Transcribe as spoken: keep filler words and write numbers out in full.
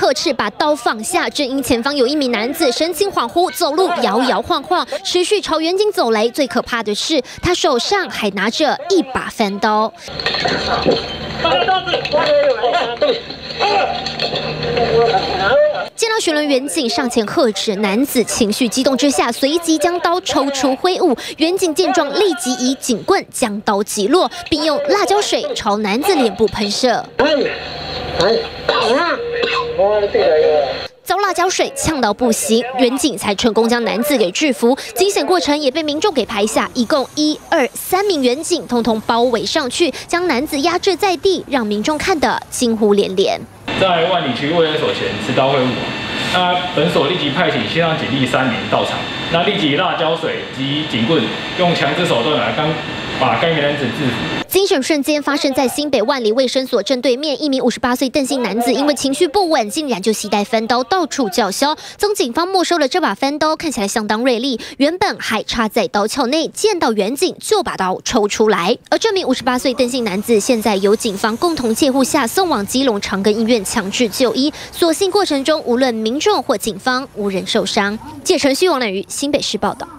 呵斥，把刀放下。正因前方有一名男子神情恍惚，走路摇摇晃晃，持续朝远景走来。最可怕的是，他手上还拿着一把翻刀。见到巡逻员警上前呵斥，男子情绪激动之下，随即将刀抽出挥舞。员警见状，立即以警棍将刀击落，并用辣椒水朝男子脸部喷射。遭辣椒水呛到不行，员警才成功将男子给制服。惊险过程也被民众给拍下，一共一二三名员警通通包围上去，将男子压制在地，让民众看得惊呼连连。 在万里区卫生所前持刀挥舞，那本所立即派遣线上警力三名到场，那立即辣椒水及警棍用强制手段来刚把该名男子制服。 惊险瞬间发生在新北万里卫生所正对面，一名五十八岁邓姓男子因为情绪不稳，竟然就携带翻刀到处叫嚣。经警方没收了这把翻刀，看起来相当锐利，原本还插在刀鞘内，见到远警就把刀抽出来。而这名五十八岁邓姓男子现在由警方共同戒护下送往基隆长庚医院强制就医，所幸过程中无论民众或警方无人受伤。记者陈旭王乃于新北市报道。